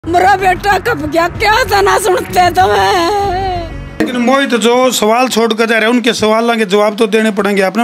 मेरा बेटा कब गया, क्या ना सुनते तुम्हें। लेकिन मोहित जो सवाल छोड़ कर जा रहे हैं उनके सवालों के जवाब तो देने पड़ेंगे आपने।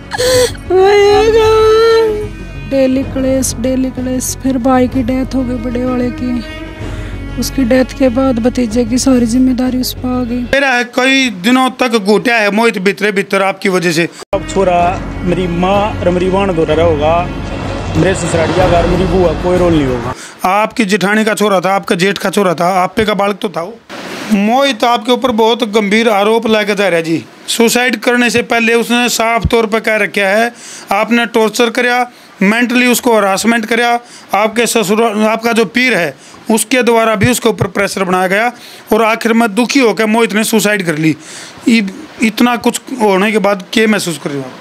डेली क्लेश, फिर भाई की डेथ हो गई बड़े वाले की। उसकी डेथ के बाद भतीजे की सारी जिम्मेदारी उस पर आ गई। मेरा है कई दिनों तक घुटिया है मोहित भीतर आपकी वजह से। अब छोरा मेरी माँ रमरीवान दो रहा होगा, मेरे ससुरालिया घर मेरी बुआ कोई रोल नहीं होगा। आपकी जेठानी का छोरा था, आपका जेठ का छोरा था, आप पे का बालक तो था वो। मोहित आपके ऊपर बहुत गंभीर आरोप लाया जा रहा है जी। सुसाइड करने से पहले उसने साफ तौर पर कह रखा है आपने टॉर्चर कराया, मेंटली उसको हरासमेंट कराया। आपके ससुर आपका जो पीर है उसके द्वारा भी उसके ऊपर प्रेशर बनाया गया और आखिर में दुखी होकर मोहित ने सुसाइड कर ली। इतना कुछ होने के बाद क्या महसूस कर रहे हो आप?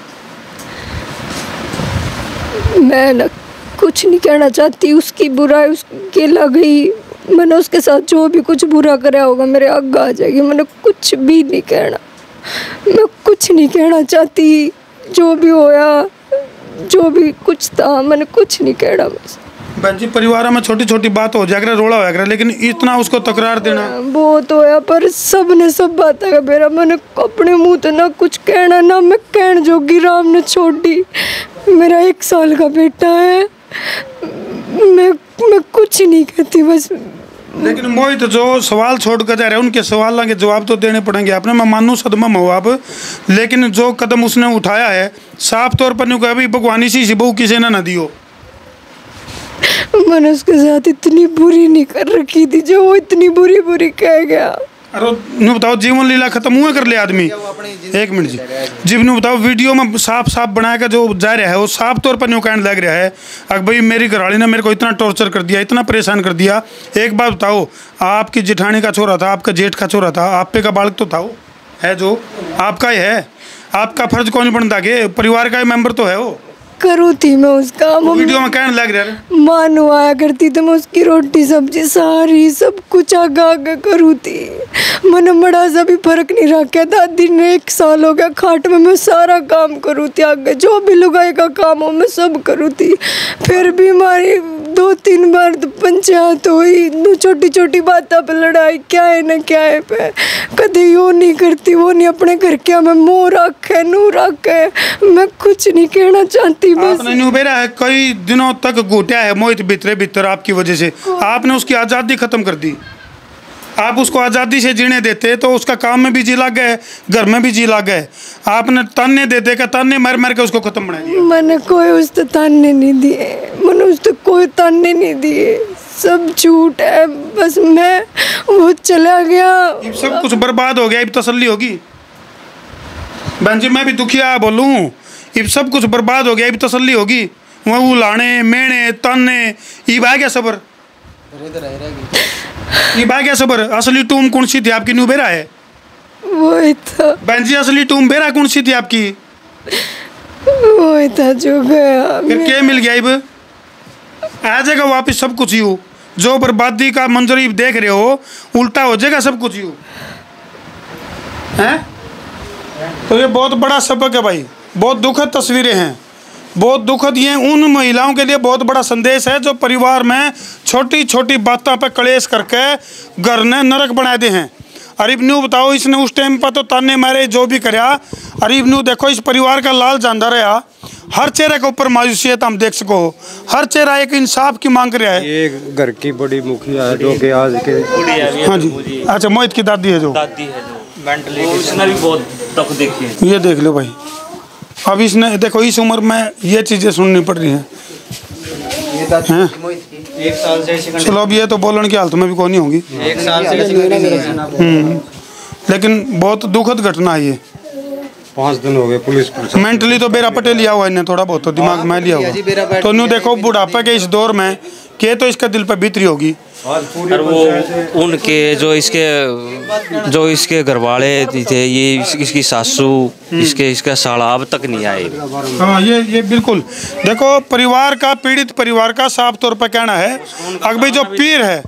मैं ना कुछ नहीं कहना चाहती, उसकी बुराई उसके लग गई। मैंने उसके साथ जो भी कुछ बुरा कराया होगा मेरे आगे आ जाएगी। मैंने कुछ भी नहीं कहना, मैं कुछ नहीं कहना चाहती। जो भी होया, जो भी कुछ था, मैंने कुछ नहीं कहना। बस बहन जी परिवार में छोटी छोटी बात हो जाएगा, रोला होगा, लेकिन इतना उसको तकरार देना बहुत होया। पर सब ने सब बात है मेरा, मैंने अपने मुंह तो ना कुछ कहना ना मैं कहन जोगी। राम ने छोड़ी, मेरा 1 साल का बेटा है, मैं कुछ नहीं कहती बस। लेकिन मोहित जो सवाल छोड़ कर जा रहे हैं उनके सवालों के जवाब तो देने पड़ेंगे आपने। मैं मानू सदमा हो आप, लेकिन जो कदम उसने उठाया है साफ तौर पर नहीं कहा भी भगवान इसी बहू किसी ने ना दियो। मैंने उसके साथ इतनी बुरी नहीं कर रखी थी जो वो इतनी बुरी कह गया। अरे नु बताओ, जीवन लीला खत्म हुआ कर ले आदमी। 1 मिनट जी, जी नु बताओ, वीडियो में साफ बनाया का जो जा रहा है वो साफ तौर पर न्यू कहने लग रहा है अगर भाई मेरी घरवाली ने मेरे को इतना टॉर्चर कर दिया, इतना परेशान कर दिया। एक बात बताओ, आपकी जेठानी का छोरा था, आपका जेठ का छोरा था, आप पे का बालक तो था वो है, जो आपका ही है। आपका फर्ज कौन बनता के परिवार का मेंबर तो है वो। करूँ थी मैं उसका, वीडियो में कहने लग रहा है मानो आया करती तो मैं उसकी रोटी सब्जी सारी सब कुछ आगे करूँ थी। मैंने बड़ा सा भी फर्क नहीं रखा था। दिन में 1 साल हो गया खाट में मैं सारा काम करूँ थी, आगे जो भी लुगाई का काम हो मैं सब करूँ थी। फिर भी हमारी 2-3 बार तो पंचायत हुई, छोटी छोटी बातों पे लड़ाई, क्या है ना क्या है पे। कभी यो नहीं करती वो नहीं, अपने घर क्या मैं मुँह रखे नू रखे, मैं कुछ नहीं कहना चाहती। आपने न्यू बेरा है कई दिनों तक घुटिया है मोहित भीतर आपकी वजह से। आपने उसकी आज़ादी खत्म कर दी। आप उसको आज़ादी से जीने देते तो उसका काम में भी जी लग गए, घर में भी जी लग गए। आपने ताने देते का ताने मर के उसको खत्म बना दिया। मैंने कोई उस तो ताने नहीं दिए, मैंने उस तो कोई ताने नहीं दिए, सब झूठ है। बस मैं वो चला गया, सब कुछ बर्बाद हो गया। अब तसल्ली होगी बहन जी, मैं भी दुखिया बोलूँ, अब सब कुछ बर्बाद हो गया, अब तसल्ली होगी। वो लाने मेने ताने ये आ गया सबर, ये आ गया सबर। असली टूम कौन सी थी आपकी? न्यू बेरा है वो था बहन जी, असली टूम बेरा कौन सी थी आपकी? वो था जो गया। फिर क्या मिल गया? अब आ जाएगा वापिस सब कुछ यू। जो बर्बादी का मंजर देख रहे हो उल्टा हो जाएगा सब कुछ यू है। तो ये बहुत बड़ा सबक है भाई, बहुत दुखद तस्वीरें हैं, बहुत दुखद। ये उन महिलाओं के लिए बहुत बड़ा संदेश है जो परिवार में छोटी छोटी बातों पर कलेश करके घर ने नरक बना दे हैं। अरीब न्यू बताओ, इसने उस टाइम पर तो ताने मारे जो भी कराया। अरीब न्यू देखो, इस परिवार का लाल जानदार रहा, हर चेहरे के ऊपर मायूसियत हम देख सको, हर चेहरा एक इंसाफ की मांग रहा है। ये घर की बड़ी मुखिया है जो कि आज के हाँ जी, अच्छा मोहित की दादी है जो मेंटली उसने भी बहुत दुख देखी। ये देख लो भाई, अब इसने देखो इस उम्र में ये चीज़ें सुननी पड़ रही हैं। 1 साल से चलो अब ये तो बोलने की हालत में भी कोई नहीं होगी। 1 साल से लेकिन बहुत दुखद घटना है ये। 5 दिन हो गए पुलिस मेंटली तो बेरा पटे लिया हुआ इन्हें, थोड़ा बहुत तो दिमाग में लिया हुआ। तो न्यू देखो बुढ़ापे के इस दौर में के तो इसका दिल पर बीतरी होगी। और वो उनके जो इसके घरवाले थे, ये इसकी सासू, इसका साला अब तक नहीं आए। हाँ ये बिल्कुल देखो, परिवार का पीड़ित परिवार का साफ तौर पर कहना है अगर भाई जो पीर है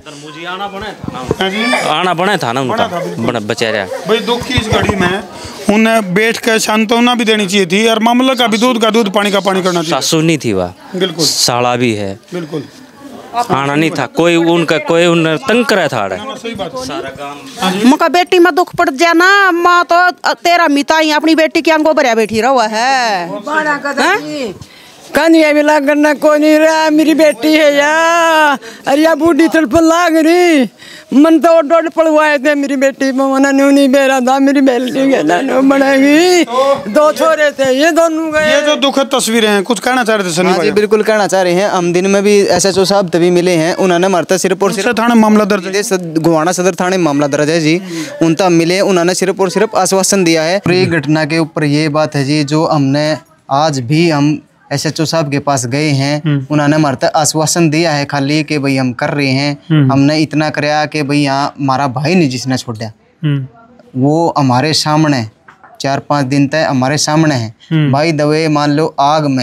आना बना था ना उनका बेचारा भाई। दुख की इस घड़ी में उन्हें बैठ कर सांत्वना भी देनी चाहिए थी और मामला का भी दूध का दूध पानी का पानी करना चाहिए। सासू नहीं थी वह, बिल्कुल साला भी है। बिल्कुल आना नहीं था कोई उनका कोई उन तंग करा था सारा काम। मका बेटी में दुख पड़ जाए ना माँ तो तेरा मिता ही अपनी बेटी के अंगों भरिया बैठी रहा है। कन्या भी लागना को नहीं रहा मेरी बेटी है यार। अरे या बूढ़ी तड़पन लाग रही मन तो डोड पड़वाए थे मेरी बेटी में मना नहीं बेरा था मेरी बेटी के ना बनाएगी। दो छोरे थे ये दोनों गए। ये जो दुखद तस्वीरें हैं कुछ कहना चाह रहे थे सनी भाई? बिल्कुल कहना चाह रहे हैं। हम दिन में भी SHO साहब तभी मिले हैं, उन्होंने मरता सिर्फ और सिर्फ थाने मामला दर्ज है, गोवाना सदर थाने मामला दर्ज है जी। उनका मिले उन्होंने सिर्फ और सिर्फ आश्वासन दिया है। पूरी घटना के ऊपर ये बात है जी जो हमने आज भी हम SHO साहब के पास गए हैं, उन्होंने हमारे आश्वासन दिया है खाली कि भाई हम कर रहे हैं। हमने इतना कराया कि भाई यहाँ हमारा भाई नहीं जिसने छोड़ा वो हमारे सामने 4-5 दिन तक हमारे सामने है। भाई दवे मान लो आग में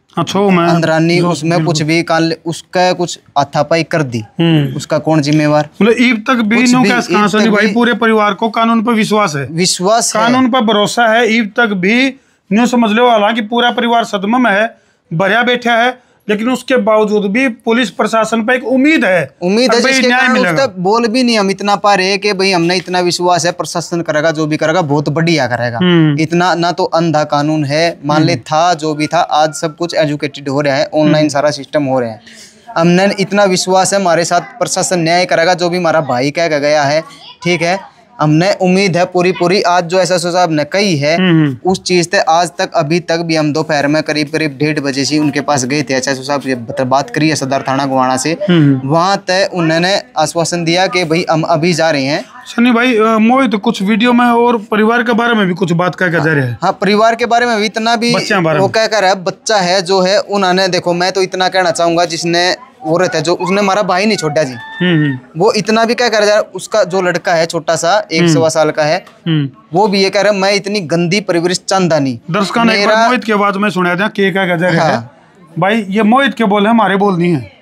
अंदरानी उसमें कुछ भी काल उसका कुछ हाथापाई कर दी, उसका कौन जिम्मेवार? मतलब ईब तक भी भाई पूरे परिवार को कानून पर विश्वास कानून पर भरोसा है। ईब तक भी न्यू समझ लो, हालांकि पूरा परिवार सदमे में है, भरिया बैठा है, लेकिन उसके बावजूद भी पुलिस प्रशासन पर एक उम्मीद है जिसके कारण उसका बोल भी नहीं हम इतना पा रहे कि भाई हमने इतना विश्वास है प्रशासन करेगा जो भी करेगा बहुत बढ़िया करेगा। इतना ना तो अंधा कानून है मान ले था जो भी था, आज सब कुछ एजुकेटेड हो रहा है, ऑनलाइन सारा सिस्टम हो रहा है। हमने इतना विश्वास है हमारे साथ प्रशासन न्याय करेगा जो भी हमारा भाई कह गया है, ठीक है। हमने उम्मीद है पूरी आज जो SHO साहब ने कही है उस चीज से आज तक अभी तक भी हम दोपहर में करीब 1:30 बजे से उनके पास गए थे। SHO साहब से बात करी है सदर थाना गोवाना से, वहां तक उन्होंने आश्वासन दिया कि भाई हम अभी जा रहे हैं। सनी भाई मोहित कुछ वीडियो में और परिवार के बारे में भी कुछ बात कह जा रहे हैं। हाँ परिवार के बारे में भी इतना भी वो क्या कर रहा है, बच्चा है जो है उन्होंने देखो मैं तो इतना कहना चाहूंगा जिसने औरत है जो उसने हमारा भाई नहीं छोड़ा जी, वो इतना भी क्या कर रहा है, उसका जो लड़का है छोटा सा 1-1.25 साल का है वो भी ये कह रहा है मैं इतनी गंदी परवरिश चाहता नहीं। दर्शकों ने मोहित के बाद में सुना था क्या कह रहा है भाई, ये मोहित के बोल है हमारे बोल नहीं है।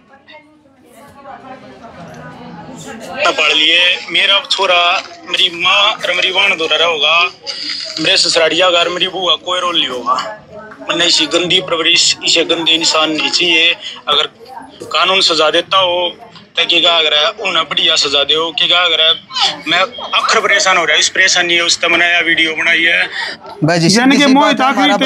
पढ़ लिए मेरा छोरा मेरी माँ रमरी वाण दो रहा होगा, मेरे ससुरालिया घर मेरी बुआ कोई रोल नहीं होगा। मैंने इसी गंदी परवरिश इसे गंदे इंसान नहीं चाहिए। अगर कानून सजा देता हो तो क्या अगर उन्हें बढ़िया सजा दे हो क्या अगर मैं अखर परेशान हो रहा है, इस परेशानी है उसने बनाया वीडियो बनाई है। यानी कि मोहित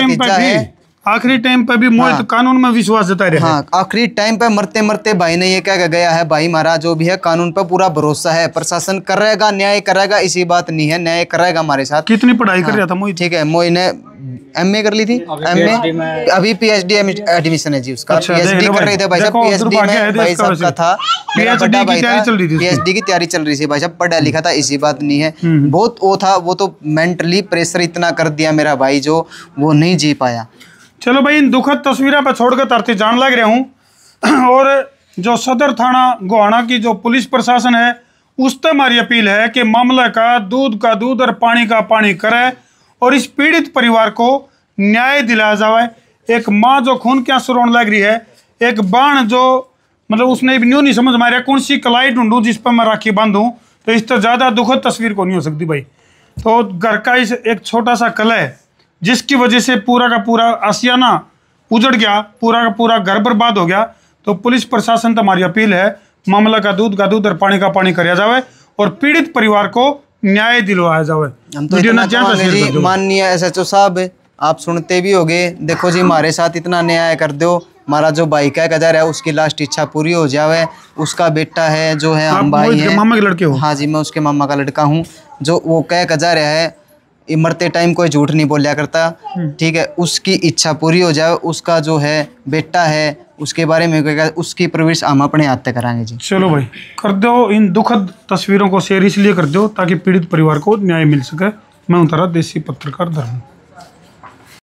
आखिरी टाइम पे भी मोहित कानून में विश्वास जता रहे। हाँ आखिरी टाइम पे मरते मरते भाई ने ये क्या गया है, भाई हमारा जो भी है कानून पे पूरा भरोसा है, प्रशासन करेगा न्याय करेगा, इसी बात नहीं है न्याय करेगा हमारे साथ। कितनी पढ़ाई कर रहा था मोहित? ठीक है मोहित ने MA कर ली थी, MA अभी PhD एडमिशन है जी उसका। PhD कर रहे थे भाई साहब, PhD में भाई साहब का था मेरा बड़ा भाई था, PhD की तैयारी चल रही थी भाई साहब, पढ़ा लिखा था इसी बात नहीं है। बहुत वो था, वो तो मेंटली प्रेशर इतना कर दिया मेरा भाई जो वो नहीं जी पाया। चलो भाई इन दुखद तस्वीरों पर छोड़कर तरती जान लग रहा हूँ और जो सदर थाना गोहाना की जो पुलिस प्रशासन है उस पर हमारी अपील है कि मामला का दूध और पानी का पानी करे और इस पीड़ित परिवार को न्याय दिलाया जाए। एक माँ जो खून के आंसू रोने लग रही है, एक बाण जो मतलब उसने न्यू नहीं समझ मारा कौन सी कलाई ढूंढूं जिस पर मैं राखी बांधूं, तो इस तरह ज़्यादा दुखद तस्वीर को नहीं हो सकती भाई। तो घर का इस एक छोटा सा कला है जिसकी वजह से पूरा का पूरा आशियाना उजड़ गया, पूरा का पूरा घर बर्बाद हो गया। तो पुलिस प्रशासन तो हमारी अपील है मामला का दूध और पानी का पानी कराया जाए और पीड़ित परिवार को न्याय दिलवाया जाए। हम तो माननीय SHO साहब आप सुनते भी होगे, देखो जी हमारे साथ इतना न्याय कर दो, हमारा जो भाई का कदर है उसकी लास्ट इच्छा पूरी हो जाए। उसका बेटा है जो है हम भाई हैं, मामा के लड़के हो? हाँ जी मैं उसके मामा का लड़का हूँ। जो वो कह कदर है मरते टाइम कोई झूठ नहीं बोलिया करता, ठीक है। उसकी इच्छा पूरी हो जाए, उसका जो है बेटा है उसके बारे में उसकी परवरिश हम अपने हाथ तक कराएंगे जी। चलो भाई कर दो, इन दुखद तस्वीरों को शेयर इसलिए कर दो ताकि पीड़ित परिवार को न्याय मिल सके। मैं उतारा देसी पत्रकार धर्म।